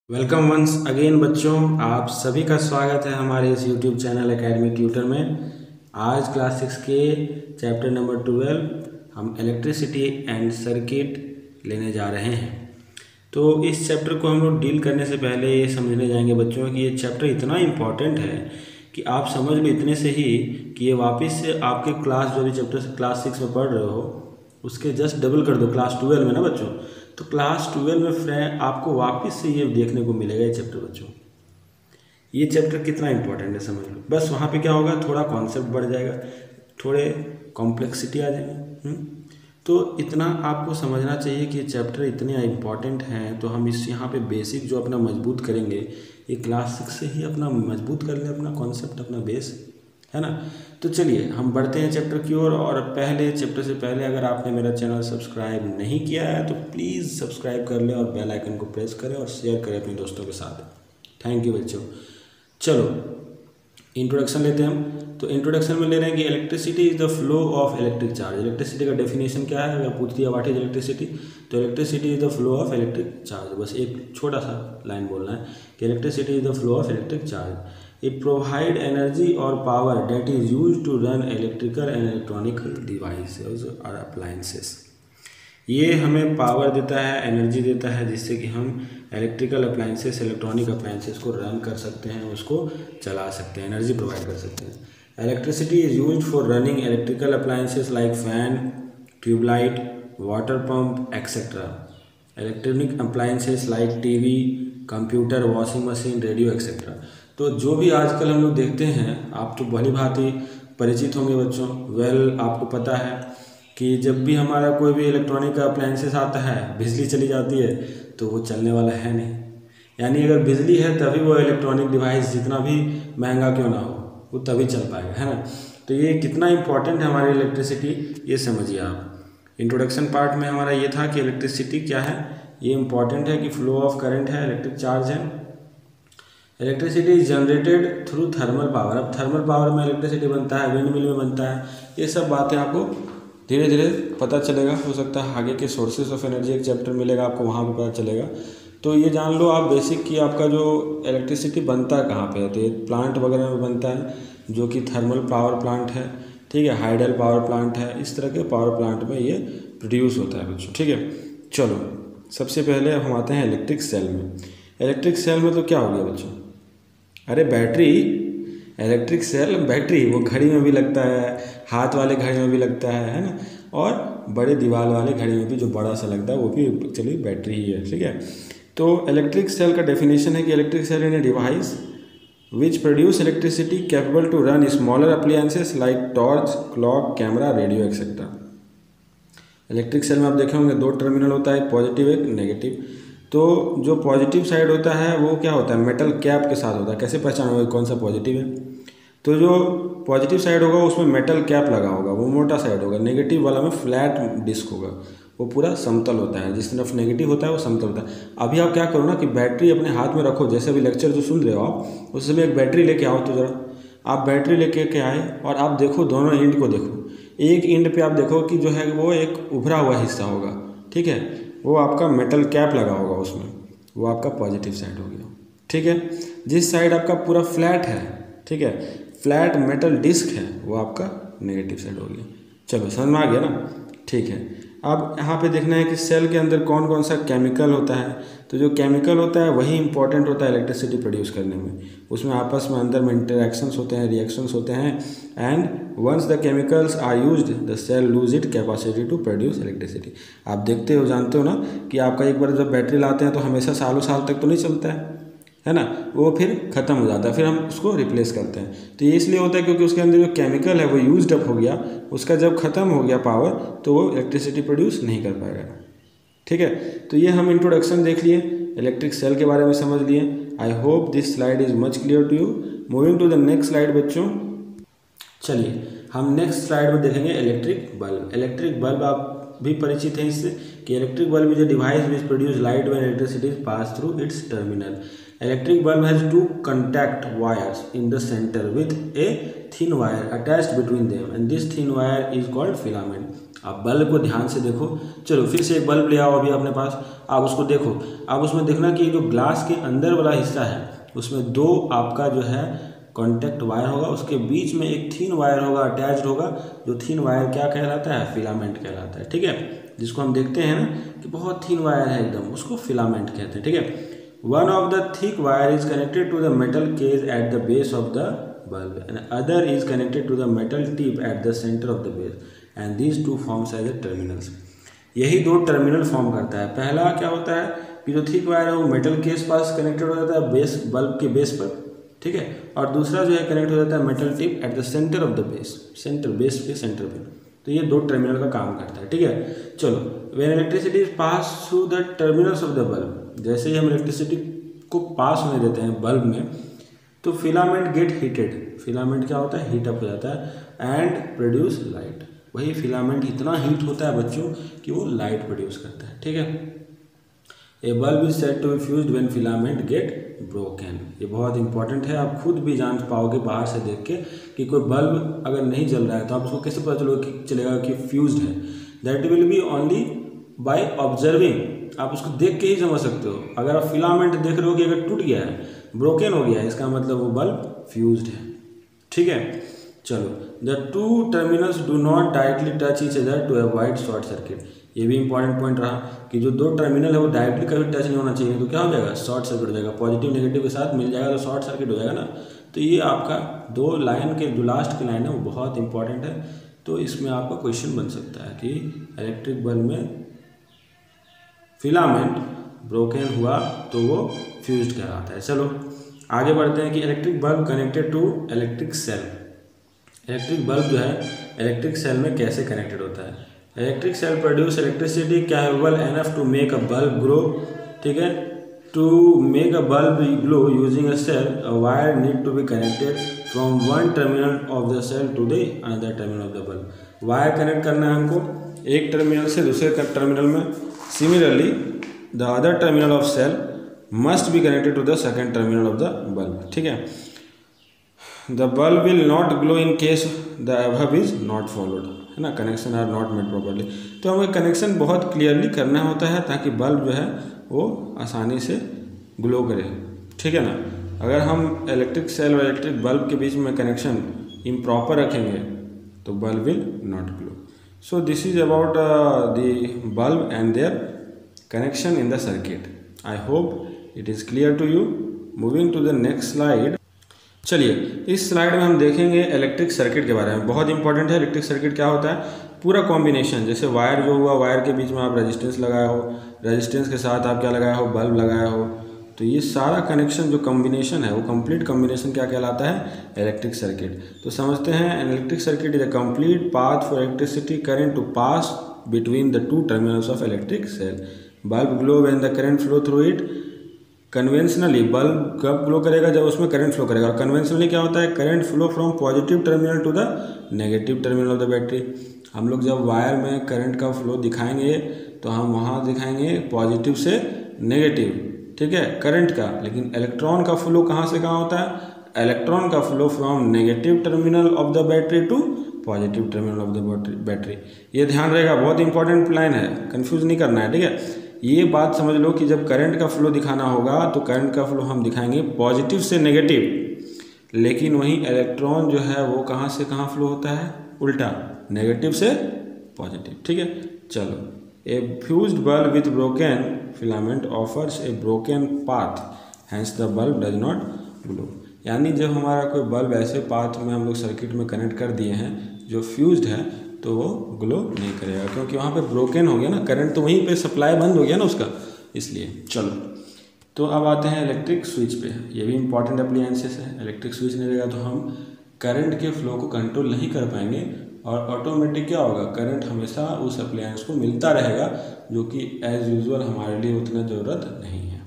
Welcome once again बच्चों, आप सभी का स्वागत है हमारे इस यूट्यूब चैनल एकेडमी ट्यूटर में। आज क्लास 6 के चैप्टर नंबर 12 हम इलेक्ट्रिसिटी एंड सर्किट लेने जा रहे हैं। तो इस चैप्टर को हम लोग डील करने से पहले ये समझने जाएंगे बच्चों कि ये चैप्टर इतना इम्पॉर्टेंट है कि आप समझ लो इतने से ही कि ये वापस से आपके क्लास जो भी चैप्टर क्लास 6 में पढ़ रहे हो उसके जस्ट डबल कर दो क्लास 12 में ना बच्चों। तो क्लास 12 में फ्रेंड आपको वापस से ये देखने को मिलेगा ये चैप्टर बच्चों। ये चैप्टर कितना इंपॉर्टेंट है समझ लो। बस वहाँ पे क्या होगा, थोड़ा कॉन्सेप्ट बढ़ जाएगा, थोड़े कॉम्प्लेक्सिटी आ जाएगी। तो इतना आपको समझना चाहिए कि ये चैप्टर इतने इम्पॉर्टेंट हैं। तो हम इस यहाँ पे बेसिक जो अपना मजबूत करेंगे, ये क्लास 6 से ही अपना मजबूत कर लें अपना कॉन्सेप्ट, अपना बेस, है ना। तो चलिए हम बढ़ते हैं चैप्टर की ओर। और पहले चैप्टर से पहले अगर आपने मेरा चैनल सब्सक्राइब नहीं किया है तो प्लीज़ सब्सक्राइब कर लें और बेल आइकन को प्रेस करें और शेयर करें अपने दोस्तों के साथ। थैंक यू बच्चों। चलो इंट्रोडक्शन लेते हैं हम। तो इंट्रोडक्शन में ले रहे हैं कि electricity is the flow of electric charge. Electricity का डेफिनेशन क्या है, अगर पूछ दिया व्हाट इज इलेक्ट्रिसिटी, तो electricity is the flow of electric charge. बस एक छोटा सा लाइन बोलना है कि electricity is the flow of electric charge. It provide energy और power that is use to run electrical and electronic devices और अप्लायंसेस। ये हमें पावर देता है, एनर्जी देता है, जिससे कि हम इलेक्ट्रिकल अप्लायंसेस, इलेक्ट्रॉनिक अप्लायंसेस को रन कर सकते हैं, उसको चला सकते हैं, एनर्जी प्रोवाइड कर सकते हैं। Electricity is used for running electrical appliances like fan, tubelight, water pump etcetera. Electronic appliances like TV, computer, washing machine, radio etcetera. तो जो भी आजकल हम लोग देखते हैं, आप तो भली भांति परिचित होंगे बच्चों। आपको पता है कि जब भी हमारा कोई भी इलेक्ट्रॉनिक अप्लायंसेस आता है, बिजली चली जाती है तो वो चलने वाला है नहीं। यानी अगर बिजली है तभी वो इलेक्ट्रॉनिक डिवाइस जितना भी महंगा क्यों ना हो वो तभी चल पाएगा, है ना। तो ये कितना इंपॉर्टेंट है हमारी इलेक्ट्रिसिटी, ये समझिए आप। इंट्रोडक्शन पार्ट में हमारा ये था कि इलेक्ट्रिसिटी क्या है, ये इंपॉर्टेंट है कि फ्लो ऑफ करंट है, इलेक्ट्रिक चार्ज है। Electricity is generated through thermal power. अब थर्मल पावर में इलेक्ट्रिसिटी बनता है, विंड मिल में बनता है। ये सब बातें आपको धीरे धीरे पता चलेगा। हो सकता है आगे के सोर्सेज ऑफ एनर्जी एक चैप्टर मिलेगा आपको, वहाँ पर पता चलेगा। तो ये जान लो आप बेसिक कि आपका जो इलेक्ट्रिसिटी बनता है कहाँ पे है, तो ये प्लांट वगैरह में बनता है, जो कि थर्मल पावर प्लांट है, ठीक है, हाइडल पावर प्लांट है, इस तरह के पावर प्लांट में ये प्रोड्यूस होता है बच्चों, ठीक है। चलो सबसे पहले हम आते हैं इलेक्ट्रिक सेल में। इलेक्ट्रिक सेल में तो क्या हो गया बच्चों, अरे बैटरी। इलेक्ट्रिक सेल बैटरी, वो घड़ी में भी लगता है, हाथ वाले घड़ी में भी लगता है ना, और बड़े दीवार वाले घड़ी में भी जो बड़ा सा लगता है वो भी चलिए बैटरी ही है, ठीक है। तो इलेक्ट्रिक सेल का डेफिनेशन है कि electric cell in a device which produce electricity capable to run smaller appliances like torch, clock, camera, radio etcetera. Electric cell में आप देखे होंगे दो टर्मिनल होता है, एक पॉजिटिव एक नेगेटिव। तो जो पॉजिटिव साइड होता है वो क्या होता है, मेटल कैप के साथ होता है। कैसे पहचान होगा कौन सा पॉजिटिव है, तो जो पॉजिटिव साइड होगा उसमें मेटल कैप लगा होगा, वो मोटा साइड होगा। नेगेटिव वाला में फ्लैट डिस्क होगा, वो पूरा समतल होता है। जिस तरफ नेगेटिव होता है वो समतल होता है। अभी आप क्या करो ना कि बैटरी अपने हाथ में रखो, जैसे अभी लेक्चर जो सुन रहे हो आप, उस समय एक बैटरी लेके आओ। तो ज़रा आप बैटरी लेके के आए और आप देखो दोनों एंड को देखो। एक एंड पे आप देखो कि जो है वो एक उभरा हुआ हिस्सा होगा, ठीक है, वो आपका मेटल कैप लगा होगा उसमें, वो आपका पॉजिटिव साइड हो गया, ठीक है। जिस साइड आपका पूरा फ्लैट है, ठीक है, फ्लैट मेटल डिस्क है, वो आपका नेगेटिव साइड हो गया। चलो समझ में आ गया ना, ठीक है। अब यहाँ पे देखना है कि सेल के अंदर कौन कौन सा केमिकल होता है। तो जो केमिकल होता है वही इंपॉर्टेंट होता है इलेक्ट्रिसिटी प्रोड्यूस करने में। उसमें आपस में अंदर में इंटरेक्शंस होते हैं, रिएक्शंस होते हैं, and once the chemicals are used the cell lose it capacity to produce electricity. आप देखते हो, जानते हो ना कि आपका एक बार जब बैटरी लाते हैं तो हमेशा सालों साल तक तो नहीं चलता है ना, वो फिर ख़त्म हो जाता है, फिर हम उसको रिप्लेस करते हैं। तो ये इसलिए होता है क्योंकि उसके अंदर जो केमिकल है वो यूज्ड अप हो गया, उसका जब ख़त्म हो गया पावर तो वो इलेक्ट्रिसिटी प्रोड्यूस नहीं कर पाएगा, ठीक है। तो ये हम इंट्रोडक्शन देख लिए, इलेक्ट्रिक सेल के बारे में समझ लिए। I hope this slide is much clear to you. Moving to the next slide बच्चों। चलिए हम नेक्स्ट स्लाइड में देखेंगे इलेक्ट्रिक बल्ब। इलेक्ट्रिक बल्ब आप भी परिचित हैं इससे कि electric bulb is a device which produce light when electricity pass through its terminal. Electric bulb has two contact wires in the center with a thin wire attached between them and this thin wire is called filament. आप bulb को ध्यान से देखो। चलो फिर से एक bulb ले आओ अभी अपने पास, आप उसको देखो। आप उसमें देखना कि जो ग्लास के अंदर वाला हिस्सा है उसमें दो आपका जो है कॉन्टैक्ट वायर होगा, उसके बीच में एक थीन वायर होगा अटैच्ड होगा। जो थीन वायर क्या कहलाता है? फिलामेंट कहलाता है। ठीक है, जिसको हम देखते हैं ना कि बहुत थीन वायर है एकदम, उसको फिलामेंट कहते हैं। ठीक है, one of the thick wire is connected to the metal cage at the base of the bulb and other is connected to the metal tip at the centre of the base and these two forms as the terminals. यही दो terminal form करता है। पहला क्या होता है कि जो थिक वायर है वो मेटल केस पास कनेक्टेड हो जाता है बेस, बल्ब के बेस पर। ठीक है, और दूसरा जो है कनेक्ट हो जाता है metal tip at the centre of the base, centre base के सेंटर पे। तो ये दो टर्मिनल का काम करता है। ठीक है, चलो when electricity is pass through the terminals of the bulb, जैसे ही हम इलेक्ट्रिसिटी को पास होने देते हैं बल्ब में तो फिलामेंट गेट हीटेड। फिलामेंट क्या होता है? हीट अप हो जाता है एंड प्रोड्यूस लाइट। वही फिलामेंट इतना हीट होता है बच्चों कि वो लाइट प्रोड्यूस करता है। ठीक है, a bulb is said to be fused when filament get broken. ये बहुत इंपॉर्टेंट है, आप खुद भी जान पाओगे बाहर से देख के कि कोई बल्ब अगर नहीं जल रहा है तो आप उसको कैसे पता चलेगा कि फ्यूज्ड है? That will be only by observing. आप उसको देख के ही समझ सकते हो। अगर आप फिलामेंट देख रहे हो कि अगर टूट गया है, ब्रोकन हो गया है, इसका मतलब वो बल्ब फ्यूज्ड है। ठीक है, चलो the two terminals do not directly touch each other to avoid short circuit. ये भी इंपॉर्टेंट पॉइंट रहा कि जो दो टर्मिनल है वो डायरेक्टली कभी टच नहीं होना चाहिए, तो क्या हो जाएगा? शॉर्ट सर्किट हो जाएगा। पॉजिटिव नेगेटिव के साथ मिल जाएगा तो शॉर्ट सर्किट हो जाएगा ना। तो ये आपका दो लाइन के जो लास्ट की लाइन है वो बहुत इंपॉर्टेंट है। तो इसमें आपका क्वेश्चन बन सकता है कि इलेक्ट्रिक बल्ब में फिलामेंट ब्रोकन हुआ तो वो फ्यूज्ड कहलाता है। चलो आगे बढ़ते हैं कि electric bulb connected to electric cell. Electric bulb जो है इलेक्ट्रिक सेल में कैसे कनेक्टेड होता है? Electric cell produce electricity capable enough to make a bulb glow. ठीक है, to make a bulb glow using a cell a wire need to be connected from one terminal of the cell to the another terminal of the bulb. Wire connect करना है हमको एक terminal से दूसरे terminal में। Similarly the other terminal of cell must be connected to the second terminal of the bulb. ठीक है, the bulb will not glow in case the above is not followed, है ना, connection are not made properly. तो हमें connection बहुत clearly करना होता है ताकि बल्ब जो है वो आसानी से ग्लो करे। ठीक है ना, अगर हम इलेक्ट्रिक सेल और इलेक्ट्रिक बल्ब के बीच में कनेक्शन इम्प्रॉपर रखेंगे तो bulb will not glow. So this is about the bulb and their connection in the circuit. I hope it is clear to you. Moving to the next slide. चलिए इस slide में हम देखेंगे electric circuit के बारे में। बहुत important है इलेक्ट्रिक सर्किट क्या होता है। पूरा कॉम्बिनेशन, जैसे वायर जो हुआ, वायर के बीच में आप रेजिस्टेंस लगाए हो, रेजिस्टेंस के साथ आप क्या लगाए हो? बल्ब लगाए हो। तो ये सारा कनेक्शन जो कॉम्बिनेशन है वो कंप्लीट कॉम्बिनेशन क्या कहलाता है? Electric circuit. तो समझते हैं, an electric circuit is a complete path for electricity current to pass between the two terminals of electric cell. Bulb glow when the current flow through it. Conventionally bulb कब glow करेगा? जब उसमें current flow करेगा। और conventionally क्या होता है? Current flow from positive terminal to the negative terminal of the battery. हम लोग जब वायर में करंट का फ्लो दिखाएंगे तो हम वहाँ दिखाएंगे पॉजिटिव से नेगेटिव, ठीक है, करंट का। लेकिन इलेक्ट्रॉन का फ्लो कहाँ से कहाँ होता है? इलेक्ट्रॉन का flow from negative terminal of the battery to positive terminal of the battery. ये ध्यान रहेगा, बहुत इंपॉर्टेंट लाइन है, कंफ्यूज नहीं करना है। ठीक है, ये बात समझ लो कि जब करंट का फ्लो दिखाना होगा तो करंट का फ्लो हम दिखाएंगे पॉजिटिव से नेगेटिव, लेकिन वहीं इलेक्ट्रॉन जो है वो कहाँ से कहाँ फ्लो होता है? उल्टा, नेगेटिव से पॉजिटिव। ठीक है, चलो a fused bulb with broken filament offers a broken path, hence the bulb does not glow. यानी जब हमारा कोई बल्ब ऐसे पाथ में हम लोग सर्किट में कनेक्ट कर दिए हैं जो फ्यूज्ड है तो वो ग्लो नहीं करेगा, क्योंकि वहाँ पे ब्रोकन हो गया ना, करंट तो वहीं पे सप्लाई बंद हो गया ना उसका, इसलिए। चलो तो अब आते हैं इलेक्ट्रिक स्विच पे। ये भी इंपॉर्टेंट अप्लायंसेस है। इलेक्ट्रिक स्विच नहीं रहेगा तो हम करंट के फ्लो को कंट्रोल नहीं कर पाएंगे और ऑटोमेटिक क्या होगा? करंट हमेशा उस अप्लायंस को मिलता रहेगा, जो कि एज यूजुअल हमारे लिए उतना ज़रूरत नहीं है।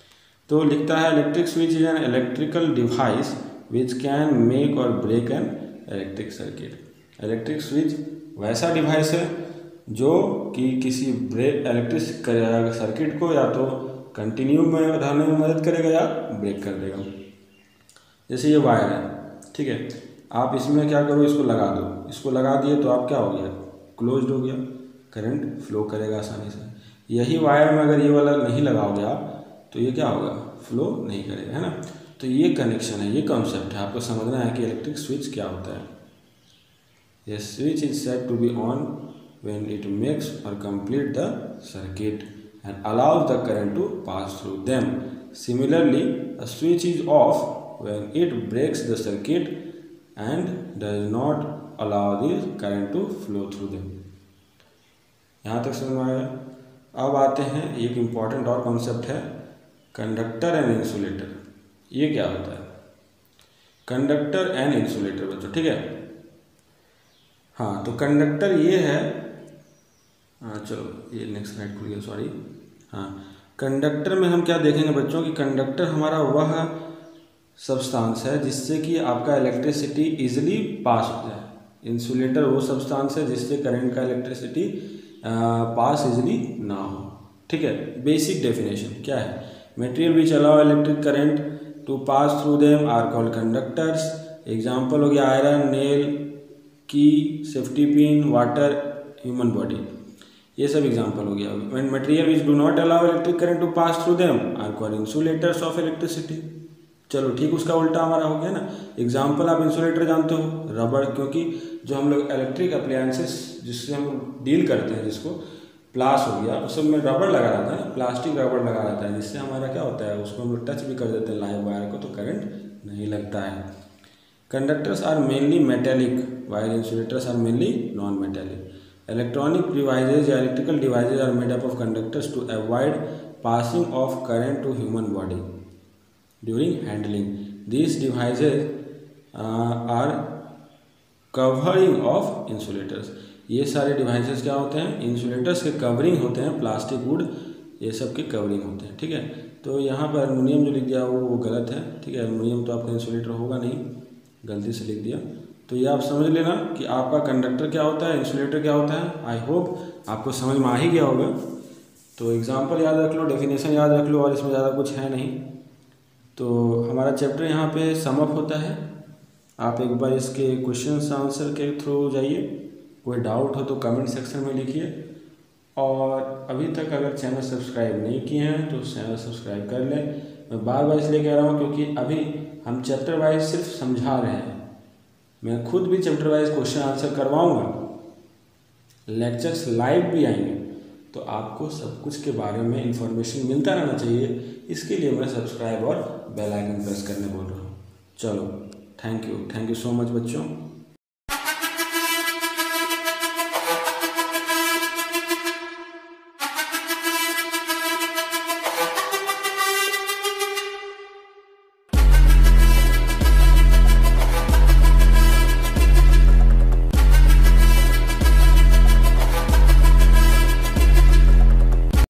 तो लिखता है electric switch is an electrical device which can make और break an electric circuit. Electric switch वैसा डिवाइस है जो कि किसी इलेक्ट्रिक सर्किट को या तो कंटिन्यू में रहने में मदद करेगा या ब्रेक कर देगा। जैसे ये वायर है, ठीक है, आप इसमें क्या करो, इसको लगा दो, इसको लगा दिए तो आप क्या हो गया, क्लोज्ड हो गया, करंट फ्लो करेगा आसानी से। यही वायर में अगर ये वाला नहीं लगाओगे आप तो ये क्या होगा, फ्लो नहीं करेगा, है ना। तो ये कनेक्शन है, ये कॉन्सेप्ट है, आपको समझना है कि इलेक्ट्रिक स्विच क्या होता है। ये switch is set to be on when it makes और complete the circuit and allows the current to pass through them. Similarly, a switch is off when it breaks the circuit and does not allow the current to flow through them. यहाँ तक समझ में आया। अब आते हैं एक important और कॉन्सेप्ट है कंडक्टर एंड इंसुलेटर। ये क्या होता है, कंडक्टर एंड इंसुलेटर बच्चों, ठीक है। हाँ, तो कंडक्टर ये है, हाँ चलो ये नेक्स्ट स्लाइड खुल गया, सॉरी। हाँ, कंडक्टर में हम क्या देखेंगे बच्चों कि कंडक्टर हमारा वह सब्सटेंस है जिससे कि आपका इलेक्ट्रिसिटी इजीली पास हो जाए। इंसुलेटर वो सब्सटेंस है जिससे करंट का इलेक्ट्रिसिटी पास इजीली ना हो, ठीक है। बेसिक डेफिनेशन क्या है, material which allow electric current to pass through them are called conductors. Example हो गया iron, nail, key, safety pin, water, human body, ये सब एग्जाम्पल हो गया। When material which do not allow electric current to pass through them are called insulators of electricity. चलो ठीक, उसका उल्टा हमारा हो गया ना। एग्जाम्पल आप इंसुलेटर जानते हो, रबड़, क्योंकि जो हम लोग इलेक्ट्रिक अप्लायंसेस जिससे हम डील करते हैं, जिसको प्लास हो गया, उस सब में रबड़ लगा रहता है, प्लास्टिक रबड़ लगा रहता है, जिससे हमारा क्या होता है, उसको हम लोग टच भी कर देते हैं लाइव वायर को तो करंट नहीं लगता है। Conductors are mainly metallic while insulators are mainly non-metallic. Electronic devices या electrical devices are made up of conductors to avoid passing of current to human body during handling. These devices are covering of insulators. ये सारे devices क्या होते हैं, insulators के covering होते हैं, plastic, would, ये सब के कवरिंग होते हैं, ठीक है। तो यहाँ पर एल्युमिनियम जो लिख दिया वो गलत है, ठीक है। एल्युमिनियम तो आपका इंसुलेटर होगा नहीं, गलती से लिख दिया। तो ये आप समझ लेना कि आपका कंडक्टर क्या होता है, इंसुलेटर क्या होता है। आई होप आपको समझ में आ ही गया होगा। तो एग्जांपल याद रख लो, डेफिनेशन याद रख लो, और इसमें ज़्यादा कुछ है नहीं। तो हमारा चैप्टर यहाँ पे सम अप होता है। आप एक बार इसके क्वेश्चन आंसर के थ्रू जाइए, कोई डाउट हो तो कमेंट सेक्शन में लिखिए। और अभी तक अगर चैनल सब्सक्राइब नहीं किए हैं तो चैनल सब्सक्राइब कर लें। मैं बार बार इसलिए कह रहा हूँ क्योंकि अभी हम चैप्टर वाइज सिर्फ समझा रहे हैं, मैं खुद भी चैप्टर वाइज क्वेश्चन आंसर करवाऊंगा, लेक्चर्स लाइव भी आएंगे, तो आपको सब कुछ के बारे में इंफॉर्मेशन मिलता रहना चाहिए। इसके लिए मैं सब्सक्राइब और बेल आइकन प्रेस करने बोल रहा हूँ। चलो, थैंक यू सो मच बच्चों।